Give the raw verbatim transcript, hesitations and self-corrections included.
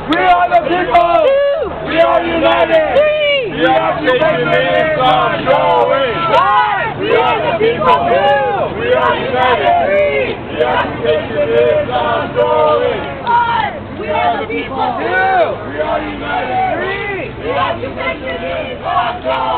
We are the people. We are united. The occupation is ongoing. We are the people. We are united. The occupation is ongoing. We are the people. We are united. The occupation is ongoing.